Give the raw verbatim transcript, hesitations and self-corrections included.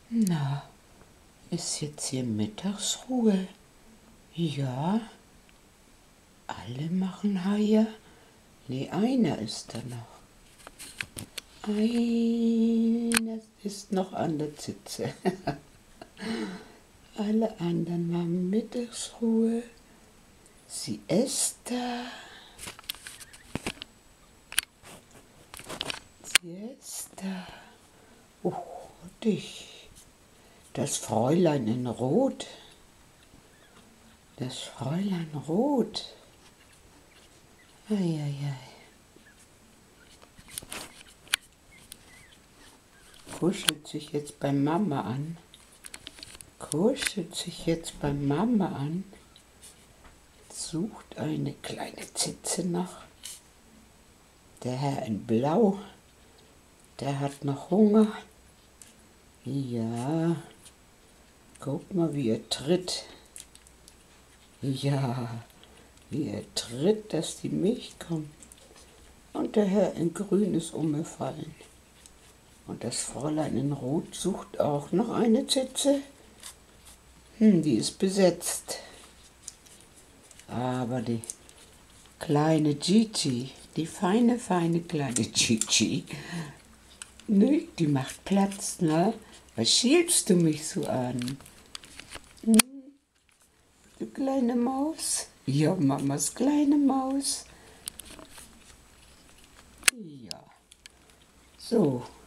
Na, ist jetzt hier Mittagsruhe? Ja, alle machen Haie. Nee, einer ist da noch. Einer ist noch an der Zitze. Alle anderen haben Mittagsruhe. Sie ist da. Sie ist da. Oh, dich. Das Fräulein in Rot. Das Fräulein Rot. Eieiei. Kuschelt sich jetzt bei Mama an. Kuschelt sich jetzt bei Mama an. Sucht eine kleine Zitze noch. Der Herr in Blau, der hat noch Hunger. Ja, guck mal, wie er tritt. Ja, wie er tritt, dass die Milch kommt. Und der Herr in Grün ist umgefallen. Und das Fräulein in Rot sucht auch noch eine Zitze. Hm, die ist besetzt. Aber die kleine Gigi, die feine, feine kleine Gigi, ne, die macht Platz, ne? Was schielst du mich so an? Hm, du kleine Maus? Ja, Mamas kleine Maus. Ja, so.